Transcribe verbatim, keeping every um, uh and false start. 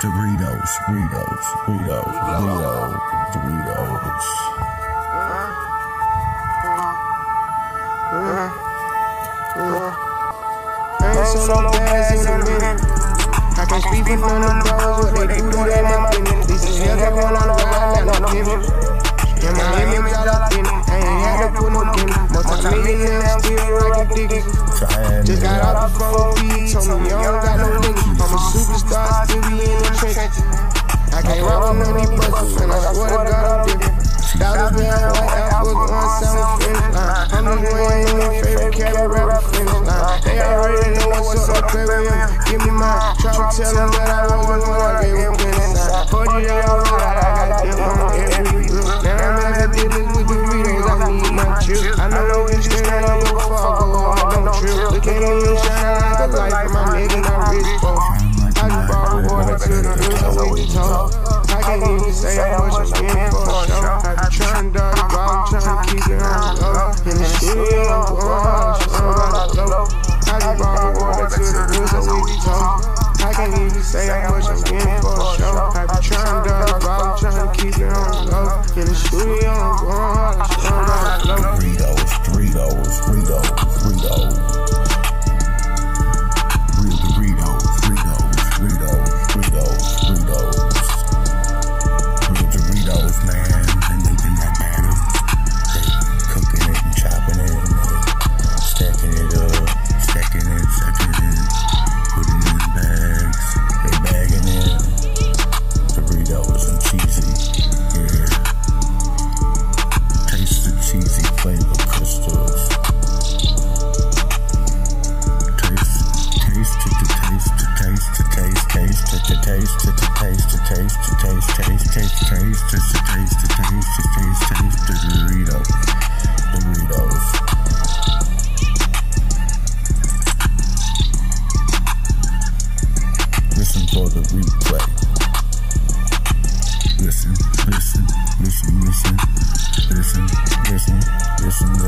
Doritos, Doritos, Doritos, Doritos, Doritos. I ain't so no gas in a minute. I can't speak for none of the bros, what they do, that ain't my business. This is hell, that one on the ride, like no gimmick. And my image all up in it, I ain't had to put no gimmick. Multi-millionaire, still rockin' digits. Just got off the phone, P, told me you don't got no niggas. I'm a superstar, still be in the trenches. I can't rock with none of these buses, and I swear to God I'm different. Dollars been out like Apple, going sound finish line. I'm just waiting on my favorite cabin rapper finish line. They already know what's up, baby. Give me mine. Try to tell them that I wasn't when I gave them finish line. forty all right, I got them on every look. Now I'm at the business with the readers, I need my chill. I know we stand on the fall, go on, don't trip. Look at me shine like a light for my nigga, not rich for. I just brought water to the hood, so we talk. I can't even say how much I'm getting for a show. I be trying to dodge the ball, I'm trying to keep it on the low. In the studio, I'm going hard, she's so on the low. I just brought water to the hood, so we talk. I can't even say how much I'm getting for a show. I be trying to dodge the ball, I'm trying to keep it on the low. In the studio, I'm going hard, she's so on the low. Doritos, Doritos, Doritos, Doritos. Real Doritos, Doritos, Doritos, Doritos, Doritos. Real Doritos, man, they making that batter. They cooking it and chopping it and they stacking it up, stacking it, stacking it, putting it in bags, they bagging it. Doritos and cheesy, yeah. Taste the cheesy flavor crystals. Taste, taste it, to taste, to taste, to taste, taste it, to taste it, to taste, to taste, to taste, taste, taste, taste, to taste, to taste, to taste, taste the Doritos, Doritos. Listen for the replay. Listen, listen, listen, listen, listen, listen, listen.